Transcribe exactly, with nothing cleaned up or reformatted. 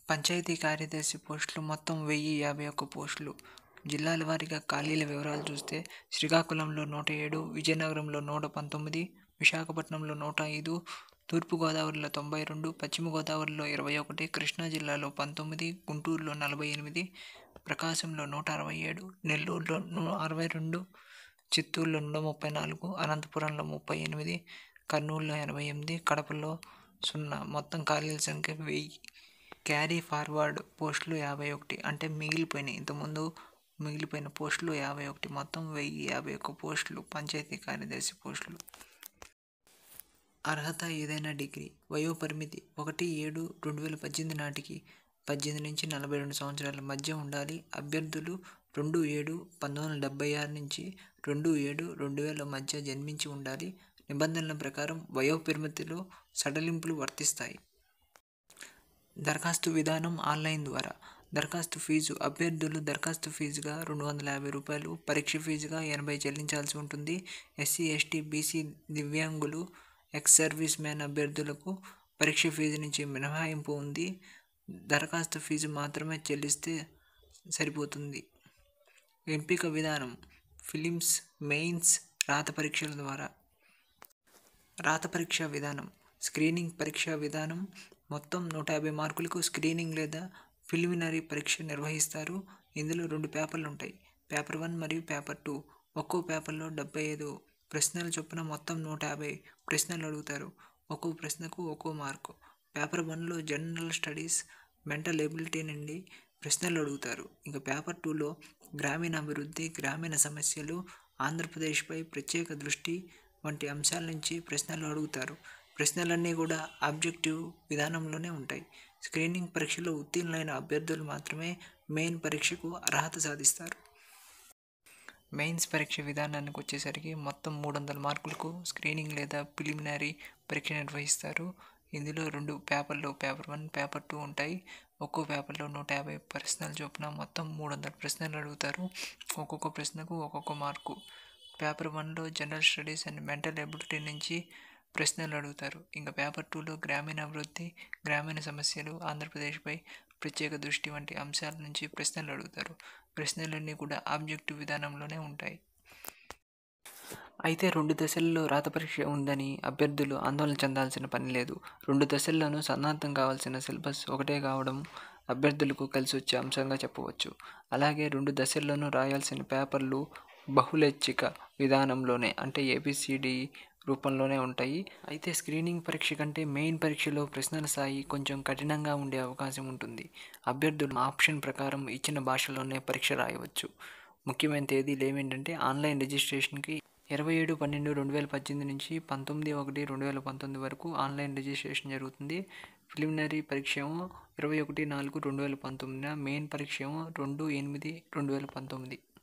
పంచాయతీ కార్యదర్శి పోస్టులు మొత్తం వెయ్యి యాభై ఒక్క పోస్టులు. జిల్లాల వారీగా ఖాళీల వివరాలు చూస్తే శ్రీకాకుళంలో నూట ఏడు, విజయనగరంలో నూట పంతొమ్మిది, విశాఖపట్నంలో నూట ఐదు, తూర్పుగోదావరిలో తొంభై రెండు, పశ్చిమ గోదావరిలో ఇరవై ఒకటి, కృష్ణా జిల్లాలో పంతొమ్మిది, గుంటూరులో నలభై ఎనిమిది, ప్రకాశంలో నూట అరవై ఏడు, నెల్లూరులో నూ అరవై రెండు, చిత్తూరులో నూట ముప్పై నాలుగు, అనంతపురంలో ముప్పై ఎనిమిది, కర్నూలులో ఎనభై ఎనిమిది, కడపలో సున్నా. మొత్తం ఖాళీల సంఖ్య వెయ్యి. క్యారీ ఫార్వర్డ్ పోస్టులు యాభై ఒకటి, అంటే మిగిలిపోయినాయి. ఇంతకుముందు మిగిలిపోయిన పోస్టులు యాభై ఒకటి. మొత్తం వెయ్యి యాభై ఒక్క పోస్టులు పంచాయతీ కార్యదర్శి పోస్టులు. అర్హత ఏదైనా డిగ్రీ. వయోపరిమితి ఒకటి ఏడు రెండు వేల పద్దెనిమిది నాటికి పద్దెనిమిది నుంచి నలభై రెండు సంవత్సరాల మధ్య ఉండాలి. అభ్యర్థులు రెండు ఏడు పంతొమ్మిది వందల డెబ్బై ఆరు నుంచి రెండు ఏడు రెండు వేల మధ్య జన్మించి ఉండాలి. నిబంధనల ప్రకారం వయోపరిమితిలో సడలింపులు వర్తిస్తాయి. దరఖాస్తు విధానం ఆన్లైన్ ద్వారా. దరఖాస్తు ఫీజు. అభ్యర్థులు దరఖాస్తు ఫీజుగా రెండు వందల యాభై రూపాయలు, పరీక్ష ఫీజుగా ఎనభై చెల్లించాల్సి ఉంటుంది. ఎస్సీ, ఎస్టీ, బీసీ, దివ్యాంగులు, ఎక్స్ సర్వీస్ మ్యాన్ అభ్యర్థులకు పరీక్ష ఫీజు నుంచి మినహాయింపు ఉంది. దరఖాస్తు ఫీజు మాత్రమే చెల్లిస్తే సరిపోతుంది. ఎంపిక విధానం ఫిలిమ్స్, మెయిన్స్, రాత పరీక్షల ద్వారా. రాత పరీక్ష విధానం. స్క్రీనింగ్ పరీక్షా విధానం. మొత్తం నూట యాభై మార్కులకు స్క్రీనింగ్ లేదా ప్రిలిమినరీ పరీక్ష నిర్వహిస్తారు. ఇందులో రెండు పేపర్లు ఉంటాయి, పేపర్ వన్ మరియు పేపర్ టూ. ఒక్కో పేపర్లో డెబ్బై ఐదు ప్రశ్నల చొప్పున మొత్తం నూట యాభై ప్రశ్నలు అడుగుతారు. ఒక్కో ప్రశ్నకు ఒక్కో మార్కు. పేపర్ వన్లో జనరల్ స్టడీస్, మెంటల్ ఎబిలిటీ నుండి ప్రశ్నలు అడుగుతారు. ఇంకా పేపర్ టూలో గ్రామీణ అభివృద్ధి, గ్రామీణ సమస్యలు, ఆంధ్రప్రదేశ్పై ప్రత్యేక దృష్టి వంటి అంశాల నుంచి ప్రశ్నలు అడుగుతారు. ప్రశ్నలన్నీ కూడా ఆబ్జెక్టివ్ విధానంలోనే ఉంటాయి. స్క్రీనింగ్ పరీక్షలో ఉత్తీర్ణులైన అభ్యర్థులు మాత్రమే మెయిన్ పరీక్షకు అర్హత సాధిస్తారు. మెయిన్స్ పరీక్ష విధానానికి వచ్చేసరికి మొత్తం మూడు వందల మార్కులకు స్క్రీనింగ్ లేదా ప్రిలిమినరీ పరీక్ష నిర్వహిస్తారు. ఇందులో రెండు పేపర్లు, పేపర్ వన్, పేపర్ టూ ఉంటాయి. ఒక్కో పేపర్లో నూట యాభై ప్రశ్నల చొప్పున మొత్తం మూడు వందల ప్రశ్నలు అడుగుతారు. ఒక్కొక్క ప్రశ్నకు ఒక్కొక్క మార్కు. పేపర్ వన్లో general studies and mental ability నుంచి ప్రశ్నలు అడుగుతారు. ఇంకా పేపర్ టూలో గ్రామీణ అభివృద్ధి, గ్రామీణ సమస్యలు, ఆంధ్రప్రదేశ్పై ప్రత్యేక దృష్టి వంటి అంశాల నుంచి ప్రశ్నలు అడుగుతారు. ప్రశ్నలన్నీ కూడా ఆబ్జెక్టివ్ విధానంలోనే ఉంటాయి. అయితే రెండు దశల్లో రాత పరీక్ష ఉందని అభ్యర్థులు ఆందోళన చెందాల్సిన పని లేదు. రెండు దశల్లోనూ సన్నద్ధం కావాల్సిన సిలబస్ ఒకటే కావడం అభ్యర్థులకు కలిసి వచ్చే అంశంగా చెప్పవచ్చు. అలాగే రెండు దశల్లోనూ రాయాల్సిన పేపర్లు బహుళైచ్ఛిక విధానంలోనే, అంటే ఏబిసిడి రూపంలోనే ఉంటాయి. అయితే స్క్రీనింగ్ పరీక్ష కంటే మెయిన్ పరీక్షలో ప్రశ్నల స్థాయి కొంచెం కఠినంగా ఉండే అవకాశం ఉంటుంది. అభ్యర్థులు ఆప్షన్ ప్రకారం ఇచ్చిన భాషలోనే పరీక్ష రాయవచ్చు. ముఖ్యమైన తేదీలు ఏమిటంటే ఆన్లైన్ రిజిస్ట్రేషన్కి ఇరవై ఏడు పన్నెండు రెండు వేల పద్దెనిమిది నుంచి పంతొమ్మిది ఒకటి రెండు వేల పంతొమ్మిది వరకు ఆన్లైన్ రిజిస్ట్రేషన్ జరుగుతుంది. ప్రిలిమినరీ పరీక్ష ఏమో ఇరవై ఒకటి నాలుగు రెండు వేల పంతొమ్మిదిన, మెయిన్ పరీక్ష ఏమో రెండు ఎనిమిది రెండు వేల పంతొమ్మిది.